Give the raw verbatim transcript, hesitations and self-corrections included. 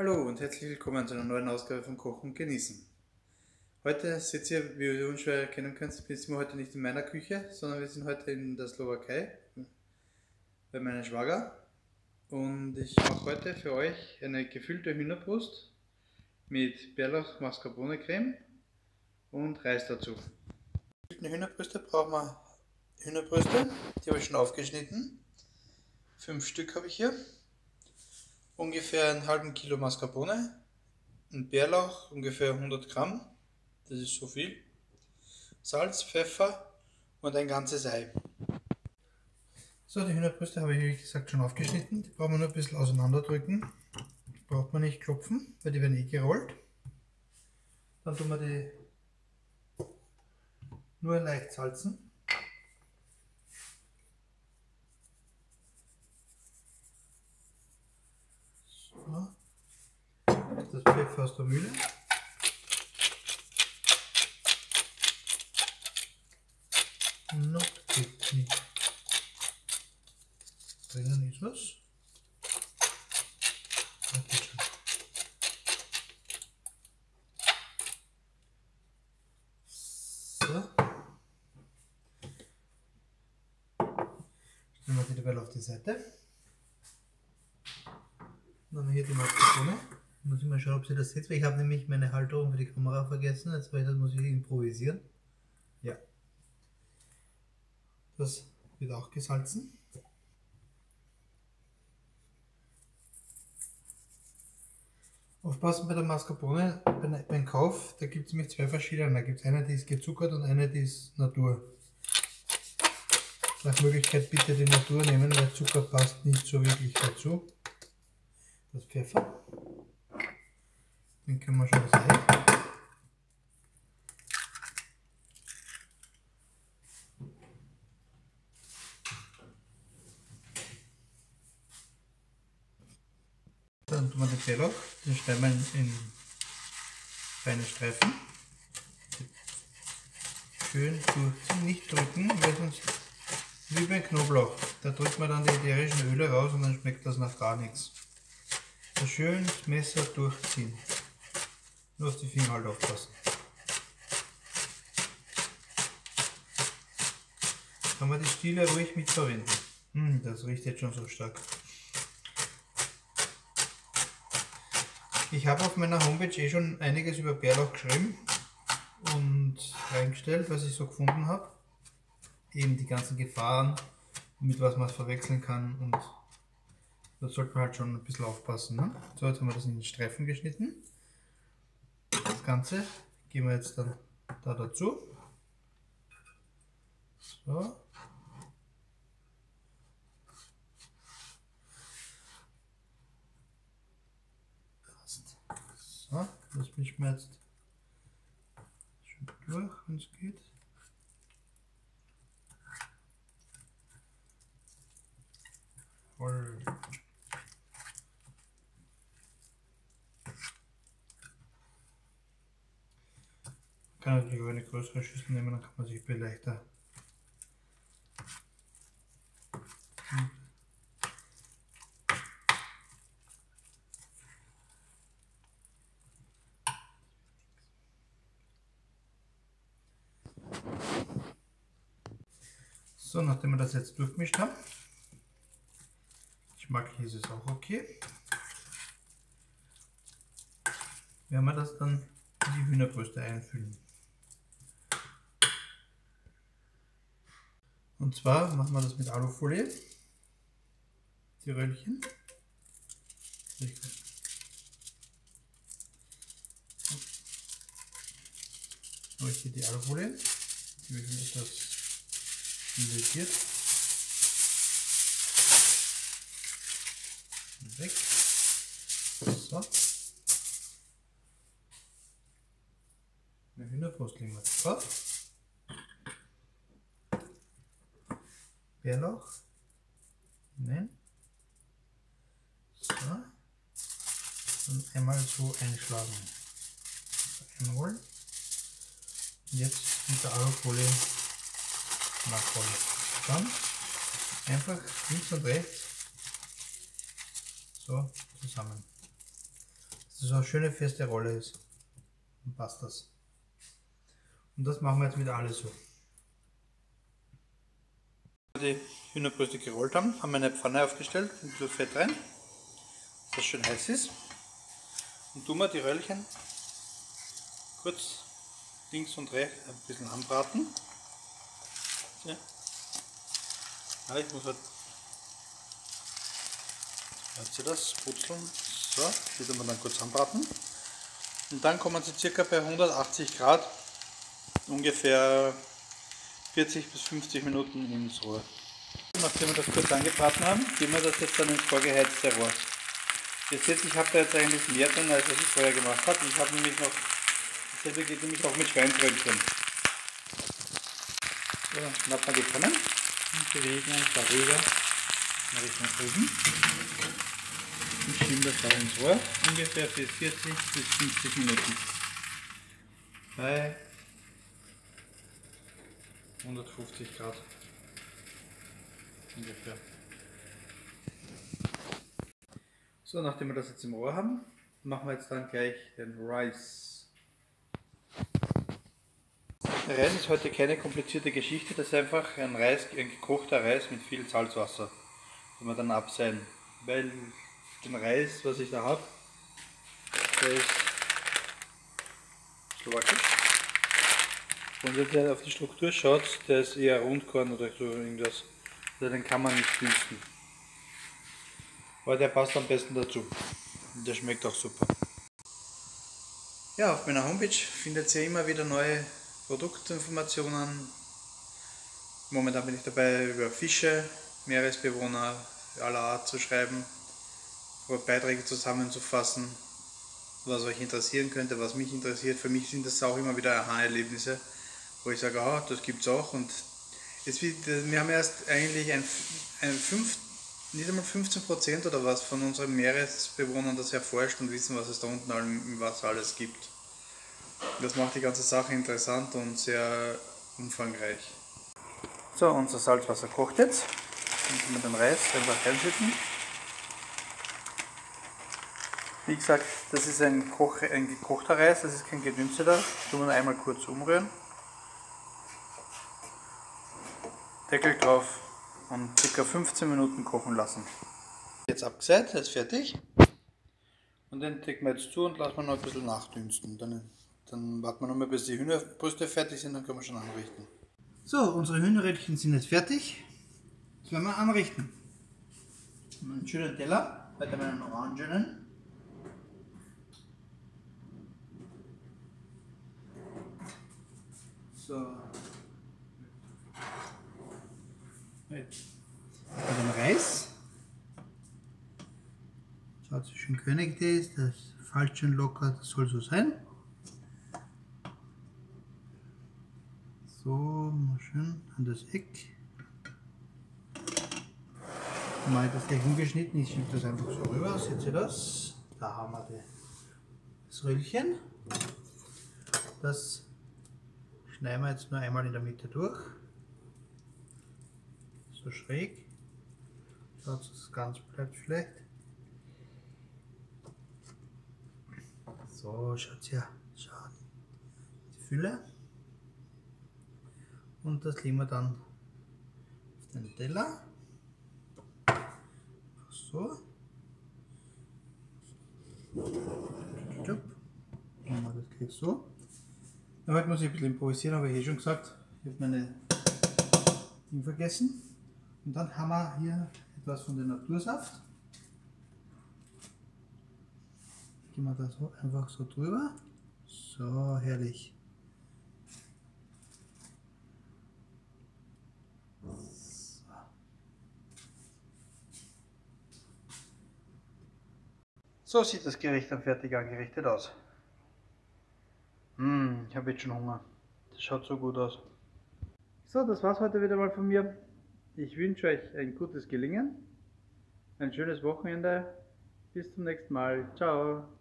Hallo und herzlich willkommen zu einer neuen Ausgabe von Kochen und Genießen. Heute seht ihr, wie ihr unschwer erkennen könnt, sind wir heute nicht in meiner Küche, sondern wir sind heute in der Slowakei bei meinem Schwager. Und ich mache heute für euch eine gefüllte Hühnerbrust mit Bärlauch Mascarpone Creme und Reis dazu. Für die Hühnerbrüste brauchen wir Hühnerbrüste, die habe ich schon aufgeschnitten. Fünf Stück habe ich hier. Ungefähr einen halben Kilo Mascarpone, ein Bärlauch, ungefähr hundert Gramm, das ist so viel, Salz, Pfeffer und ein ganzes Ei. So, die Hühnerbrüste habe ich wie gesagt schon aufgeschnitten, die brauchen wir nur ein bisschen auseinanderdrücken, die braucht man nicht klopfen, weil die werden eh gerollt. Dann tun wir die nur leicht salzen. So. Das Pfeffer aus der Mühle. Noch geht nicht. Drinnen ist was. Ja, geht schon. So. Stellen wir die dabei auf die Seite. Dann haben wir hier die Mascarpone. Muss ich mal schauen, ob ihr das seht, weil ich habe nämlich meine Halterung für die Kamera vergessen. Jetzt muss ich improvisieren. Ja. Das wird auch gesalzen. Aufpassen bei der Mascarpone, beim Kauf, da gibt es nämlich zwei verschiedene. Da gibt es eine, die ist gezuckert und eine, die ist Natur. Nach Möglichkeit bitte die Natur nehmen, weil Zucker passt nicht so wirklich dazu. Das Pfeffer. Dann können wir schon das Ei. Dann tun wir den Bärlauch, den schneiden wir in feine Streifen. Schön durchziehen, nicht drücken, weil sonst wie beim Knoblauch. Da drückt man dann die ätherischen Öle raus und dann schmeckt das nach gar nichts. So schön das Messer durchziehen. Nur auf die Finger halt aufpassen. Kann man die Stiele ruhig mitverwenden. Hm, das riecht jetzt schon so stark. Ich habe auf meiner Homepage eh schon einiges über Bärlauch geschrieben und reingestellt, was ich so gefunden habe. Eben die ganzen Gefahren, mit was man es verwechseln kann, und da sollte man halt schon ein bisschen aufpassen. Ne? So, jetzt haben wir das in Streifen geschnitten. Das Ganze geben wir jetzt dann da dazu. So. So, das mischen wir jetzt schön durch, wenn es geht. Voll. Man kann natürlich auch eine größere Schüssel nehmen, dann kann man sich leichter. So, nachdem wir das jetzt durchgemischt haben, geschmacklich ist es auch okay, werden wir das dann in die Hühnerbrüste einfüllen. Und zwar machen wir das mit Alufolie, die Röllchen. So, ich hier die Alufolie, die wird etwas invertiert. Weg. So. Eine Hühnerbrust legen wir drauf. Bärlauch. Nein. So. Und einmal so einschlagen. So, einrollen. Und jetzt mit der Alufolie nachrollen. Dann einfach links und rechts so zusammen. dass das so eine schöne feste Rolle ist. Dann passt das. Und das machen wir jetzt wieder alles so. Die Hühnerbrüste gerollt haben, haben wir eine Pfanne aufgestellt, ein bisschen Fett rein, dass das schön heiß ist. Und tun wir die Röllchen kurz links und rechts ein bisschen anbraten. So. Ja, ich muss halt, hört ihr das, putzeln. So, die tun wir dann kurz anbraten. Und dann kommen sie circa bei hundertachtzig Grad ungefähr vierzig bis fünfzig Minuten ins Rohr. Nachdem wir das kurz angebraten haben, geben wir das jetzt dann ins vorgeheizte Rohr. Ihr seht, ich habe da jetzt eigentlich mehr drin, als was ich vorher gemacht habe. Ich habe nämlich noch, dasselbe geht nämlich auch mit Schweinsröllchen. So, dann schnappen wir die Pfannen und bewegen uns darüber in Richtung Ofen. Und schieben das da ins Rohr, ungefähr für vierzig bis fünfzig Minuten. Bei hundertfünfzig Grad ungefähr. So, nachdem wir das jetzt im Rohr haben, machen wir jetzt dann gleich den Reis. Der Reis ist heute keine komplizierte Geschichte, das ist einfach ein Reis, ein gekochter Reis mit viel Salzwasser, den wir dann abseihen. Weil den Reis, was ich da habe, der ist slowakisch. Und wenn ihr auf die Struktur schaut, der ist eher Rundkorn oder so irgendwas. Also den kann man nicht dünsten. Aber der passt am besten dazu. Und der schmeckt auch super. Ja, auf meiner Homepage findet ihr immer wieder neue Produktinformationen. Momentan bin ich dabei, über Fische, Meeresbewohner aller Art zu schreiben, Beiträge zusammenzufassen, was euch interessieren könnte, was mich interessiert. Für mich sind das auch immer wieder Aha-Erlebnisse, wo ich sage, ah, das gibt es auch. Und jetzt, wir haben erst eigentlich ein, ein fünf, nicht einmal fünfzehn Prozent oder was von unseren Meeresbewohnern das erforscht und wissen, was es da unten im Wasser alles gibt. Das macht die ganze Sache interessant und sehr umfangreich. So, unser Salzwasser kocht jetzt. Dann können wir den Reis einfach reinschütten. Wie gesagt, das ist ein, Koch, ein gekochter Reis, das ist kein gedünsteter. Tun wir einmal kurz umrühren. Deckel drauf und ca. fünfzehn Minuten kochen lassen. Jetzt abgeseit, jetzt fertig. Und den decken wir jetzt zu und lassen wir noch ein bisschen nachdünsten. Dann, dann warten wir noch mal, bis die Hühnerbrüste fertig sind, dann können wir schon anrichten. So, unsere Hühnerrädchen sind jetzt fertig. Jetzt werden wir anrichten. Einen schönen Teller, heute meinen orangenen. So. Jetzt den Reis. Schaut, wie schön könig der ist, das fällt schön locker, das soll so sein. So, mal schön an das Eck. Mal das gleich umgeschnitten, ich schiebe das einfach so rüber, seht ihr das? Da haben wir das Röllchen. Das schneiden wir jetzt nur einmal in der Mitte durch. So schräg. Schaut, das ganz bleibt vielleicht. So, schaut her. Schaut. Die Fülle. Und das legen wir dann auf den Teller. So. Dann machen wir das gleich so. Ja, heute muss ich ein bisschen improvisieren, habe ich eh schon gesagt. Ich habe meine Dinge vergessen. Und dann haben wir hier etwas von dem Natursaft. Gehen wir da so einfach so drüber. So, herrlich. So. So sieht das Gericht dann fertig angerichtet aus. Mmh, ich habe jetzt schon Hunger. Das schaut so gut aus. So, das war's heute wieder mal von mir. Ich wünsche euch ein gutes Gelingen, ein schönes Wochenende. Bis zum nächsten Mal. Ciao.